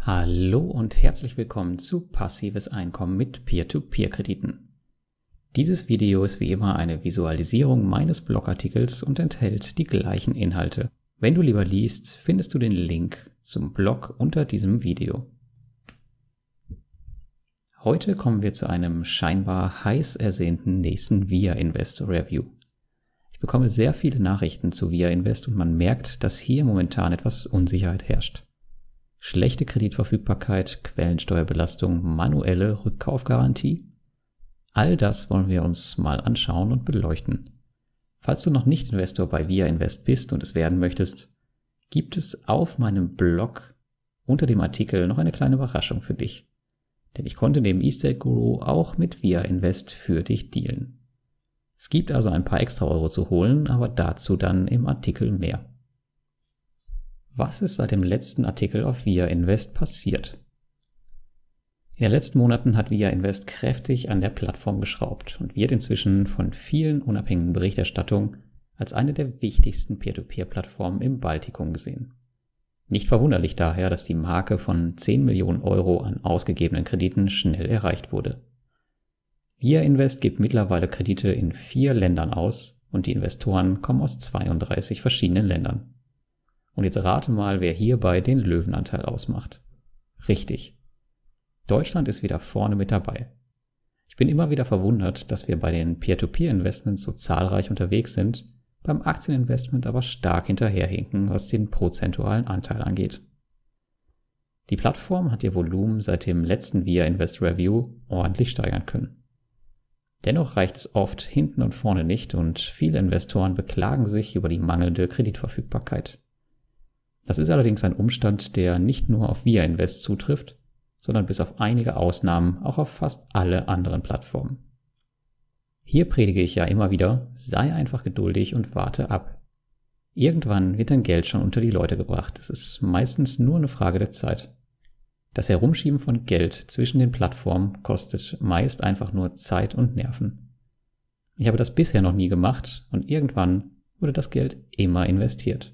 Hallo und herzlich willkommen zu Passives Einkommen mit Peer-to-Peer-Krediten. Dieses Video ist wie immer eine Visualisierung meines Blogartikels und enthält die gleichen Inhalte. Wenn du lieber liest, findest du den Link zum Blog unter diesem Video. Heute kommen wir zu einem scheinbar heiß ersehnten nächsten VIA Invest Review. Ich bekomme sehr viele Nachrichten zu VIA Invest und man merkt, dass hier momentan etwas Unsicherheit herrscht. Schlechte Kreditverfügbarkeit, Quellensteuerbelastung, manuelle Rückkaufgarantie? All das wollen wir uns mal anschauen und beleuchten. Falls du noch nicht Investor bei VIA Invest bist und es werden möchtest, gibt es auf meinem Blog unter dem Artikel noch eine kleine Überraschung für dich. Denn ich konnte neben eState Guru auch mit VIA Invest für dich dealen. Es gibt also ein paar extra Euro zu holen, aber dazu dann im Artikel mehr. Was ist seit dem letzten Artikel auf VIA Invest passiert? In den letzten Monaten hat VIA Invest kräftig an der Plattform geschraubt und wird inzwischen von vielen unabhängigen Berichterstattungen als eine der wichtigsten Peer-to-Peer-Plattformen im Baltikum gesehen. Nicht verwunderlich daher, dass die Marke von 10 Millionen Euro an ausgegebenen Krediten schnell erreicht wurde. VIA Invest gibt mittlerweile Kredite in 4 Ländern aus und die Investoren kommen aus 32 verschiedenen Ländern. Und jetzt rate mal, wer hierbei den Löwenanteil ausmacht. Richtig. Deutschland ist wieder vorne mit dabei. Ich bin immer wieder verwundert, dass wir bei den Peer-to-Peer-Investments so zahlreich unterwegs sind, beim Aktieninvestment aber stark hinterherhinken, was den prozentualen Anteil angeht. Die Plattform hat ihr Volumen seit dem letzten VIA Invest Review ordentlich steigern können. Dennoch reicht es oft hinten und vorne nicht und viele Investoren beklagen sich über die mangelnde Kreditverfügbarkeit. Das ist allerdings ein Umstand, der nicht nur auf VIA Invest zutrifft, sondern bis auf einige Ausnahmen auch auf fast alle anderen Plattformen. Hier predige ich ja immer wieder, sei einfach geduldig und warte ab. Irgendwann wird dein Geld schon unter die Leute gebracht. Es ist meistens nur eine Frage der Zeit. Das Herumschieben von Geld zwischen den Plattformen kostet meist einfach nur Zeit und Nerven. Ich habe das bisher noch nie gemacht und irgendwann wurde das Geld immer investiert.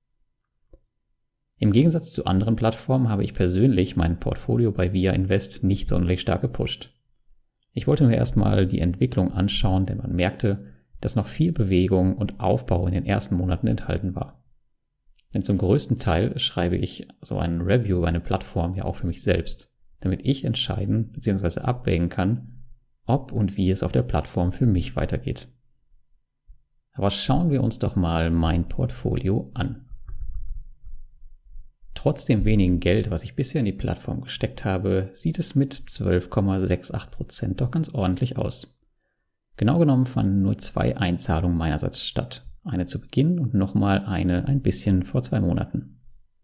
Im Gegensatz zu anderen Plattformen habe ich persönlich mein Portfolio bei VIA Invest nicht sonderlich stark gepusht. Ich wollte mir erstmal die Entwicklung anschauen, denn man merkte, dass noch viel Bewegung und Aufbau in den ersten Monaten enthalten war. Denn zum größten Teil schreibe ich so einen Review über eine Plattform ja auch für mich selbst, damit ich entscheiden bzw. abwägen kann, ob und wie es auf der Plattform für mich weitergeht. Aber schauen wir uns doch mal mein Portfolio an. Trotz dem wenigen Geld, was ich bisher in die Plattform gesteckt habe, sieht es mit 12,68% doch ganz ordentlich aus. Genau genommen fanden nur 2 Einzahlungen meinerseits statt. Eine zu Beginn und nochmal eine ein bisschen vor 2 Monaten.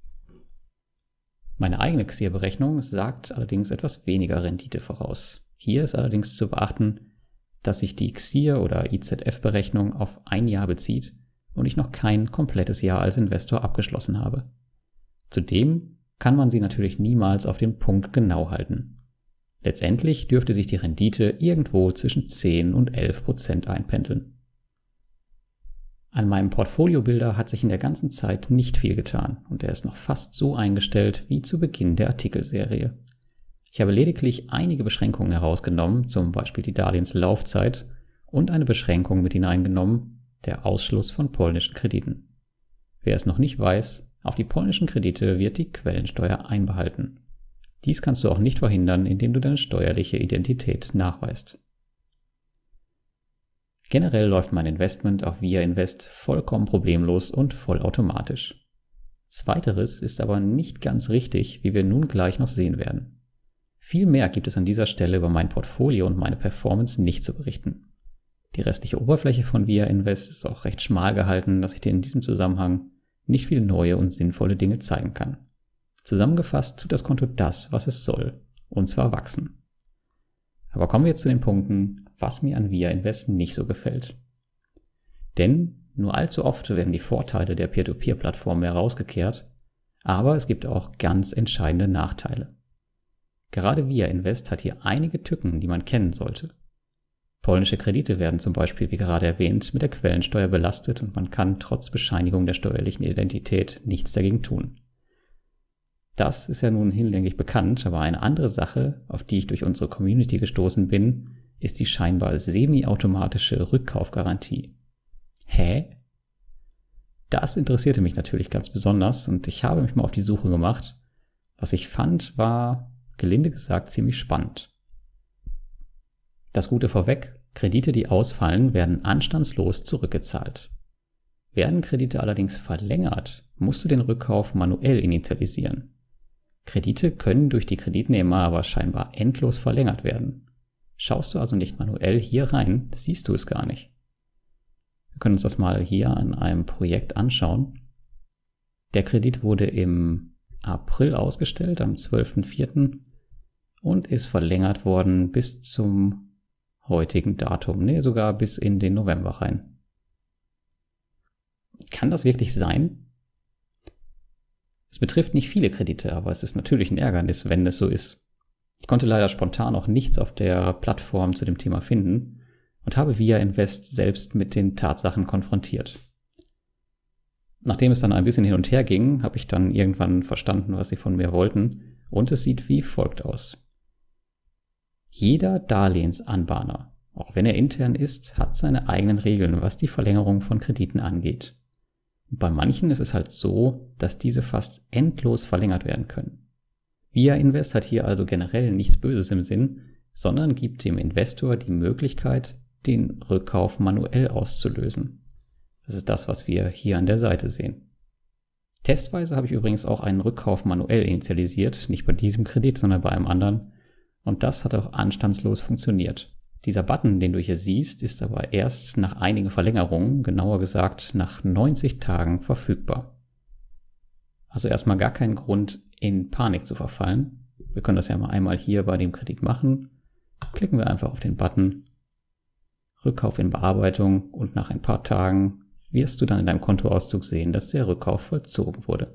Meine eigene XIR-Berechnung sagt allerdings etwas weniger Rendite voraus. Hier ist allerdings zu beachten, dass sich die XIR- oder IZF-Berechnung auf ein Jahr bezieht und ich noch kein komplettes Jahr als Investor abgeschlossen habe. Zudem kann man sie natürlich niemals auf den Punkt genau halten. Letztendlich dürfte sich die Rendite irgendwo zwischen 10 und 11% einpendeln. An meinem Portfoliobilder hat sich in der ganzen Zeit nicht viel getan und er ist noch fast so eingestellt wie zu Beginn der Artikelserie. Ich habe lediglich einige Beschränkungen herausgenommen, zum Beispiel die Darlehenslaufzeit und eine Beschränkung mit hineingenommen, der Ausschluss von polnischen Krediten. Wer es noch nicht weiß, auf die polnischen Kredite wird die Quellensteuer einbehalten. Dies kannst du auch nicht verhindern, indem du deine steuerliche Identität nachweist. Generell läuft mein Investment auf VIA Invest vollkommen problemlos und vollautomatisch. Zweiteres ist aber nicht ganz richtig, wie wir nun gleich noch sehen werden. Viel mehr gibt es an dieser Stelle über mein Portfolio und meine Performance nicht zu berichten. Die restliche Oberfläche von VIA Invest ist auch recht schmal gehalten, dass ich dir in diesem Zusammenhang nicht viele neue und sinnvolle Dinge zeigen kann. Zusammengefasst tut das Konto das, was es soll, und zwar wachsen. Aber kommen wir jetzt zu den Punkten, was mir an VIA Invest nicht so gefällt. Denn nur allzu oft werden die Vorteile der Peer-to-Peer-Plattform herausgekehrt, aber es gibt auch ganz entscheidende Nachteile. Gerade VIA Invest hat hier einige Tücken, die man kennen sollte. Polnische Kredite werden zum Beispiel, wie gerade erwähnt, mit der Quellensteuer belastet und man kann trotz Bescheinigung der steuerlichen Identität nichts dagegen tun. Das ist ja nun hinlänglich bekannt, aber eine andere Sache, auf die ich durch unsere Community gestoßen bin, ist die scheinbar semi-automatische Rückkaufgarantie. Hä? Das interessierte mich natürlich ganz besonders und ich habe mich mal auf die Suche gemacht. Was ich fand, war, gelinde gesagt, ziemlich spannend. Das Gute vorweg, Kredite, die ausfallen, werden anstandslos zurückgezahlt. Werden Kredite allerdings verlängert, musst du den Rückkauf manuell initialisieren. Kredite können durch die Kreditnehmer aber scheinbar endlos verlängert werden. Schaust du also nicht manuell hier rein, siehst du es gar nicht. Wir können uns das mal hier an einem Projekt anschauen. Der Kredit wurde im April ausgestellt, am 12.04. und ist verlängert worden bis zum heutigen Datum, sogar bis in den November rein. Kann das wirklich sein? Es betrifft nicht viele Kredite, aber es ist natürlich ein Ärgernis, wenn es so ist. Ich konnte leider spontan auch nichts auf der Plattform zu dem Thema finden und habe Via Invest selbst mit den Tatsachen konfrontiert. Nachdem es dann ein bisschen hin und her ging, habe ich dann irgendwann verstanden, was sie von mir wollten, und es sieht wie folgt aus. Jeder Darlehensanbahner, auch wenn er intern ist, hat seine eigenen Regeln, was die Verlängerung von Krediten angeht. Und bei manchen ist es halt so, dass diese fast endlos verlängert werden können. Via Invest hat hier also generell nichts Böses im Sinn, sondern gibt dem Investor die Möglichkeit, den Rückkauf manuell auszulösen. Das ist das, was wir hier an der Seite sehen. Testweise habe ich übrigens auch einen Rückkauf manuell initialisiert, nicht bei diesem Kredit, sondern bei einem anderen. Und das hat auch anstandslos funktioniert. Dieser Button, den du hier siehst, ist aber erst nach einigen Verlängerungen, genauer gesagt nach 90 Tagen verfügbar. Also erstmal gar keinen Grund, in Panik zu verfallen. Wir können das ja mal einmal hier bei dem Kredit machen. Klicken wir einfach auf den Button Rückkauf in Bearbeitung und nach ein paar Tagen wirst du dann in deinem Kontoauszug sehen, dass der Rückkauf vollzogen wurde.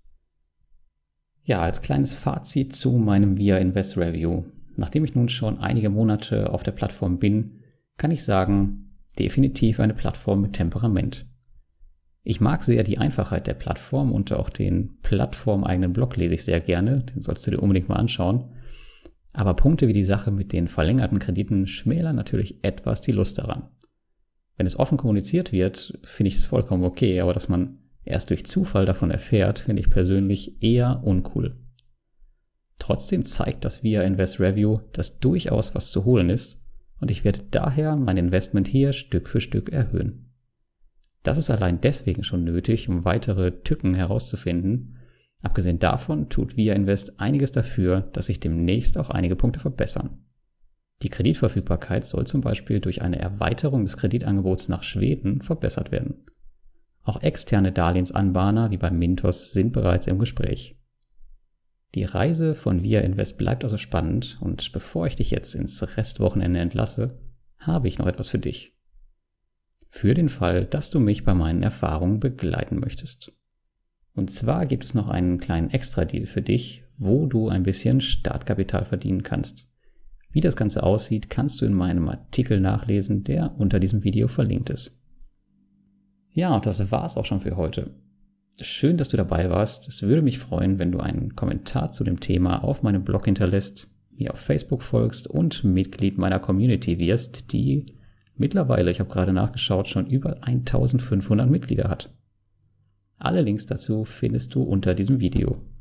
Ja, als kleines Fazit zu meinem Via Invest Review. Nachdem ich nun schon einige Monate auf der Plattform bin, kann ich sagen, definitiv eine Plattform mit Temperament. Ich mag sehr die Einfachheit der Plattform und auch den plattformeigenen Blog lese ich sehr gerne, den solltest du dir unbedingt mal anschauen. Aber Punkte wie die Sache mit den verlängerten Krediten schmälern natürlich etwas die Lust daran. Wenn es offen kommuniziert wird, finde ich es vollkommen okay, aber dass man erst durch Zufall davon erfährt, finde ich persönlich eher uncool. Trotzdem zeigt das Via Invest Review, dass durchaus was zu holen ist und ich werde daher mein Investment hier Stück für Stück erhöhen. Das ist allein deswegen schon nötig, um weitere Tücken herauszufinden. Abgesehen davon tut Via Invest einiges dafür, dass sich demnächst auch einige Punkte verbessern. Die Kreditverfügbarkeit soll zum Beispiel durch eine Erweiterung des Kreditangebots nach Schweden verbessert werden. Auch externe Darlehensanbahner wie bei Mintos sind bereits im Gespräch. Die Reise von Via Invest bleibt also spannend und bevor ich dich jetzt ins Restwochenende entlasse, habe ich noch etwas für dich. Für den Fall, dass du mich bei meinen Erfahrungen begleiten möchtest. Und zwar gibt es noch einen kleinen Extra-Deal für dich, wo du ein bisschen Startkapital verdienen kannst. Wie das Ganze aussieht, kannst du in meinem Artikel nachlesen, der unter diesem Video verlinkt ist. Ja, und das war's auch schon für heute. Schön, dass du dabei warst. Es würde mich freuen, wenn du einen Kommentar zu dem Thema auf meinem Blog hinterlässt, mir auf Facebook folgst und Mitglied meiner Community wirst, die mittlerweile, ich habe gerade nachgeschaut, schon über 1500 Mitglieder hat. Alle Links dazu findest du unter diesem Video.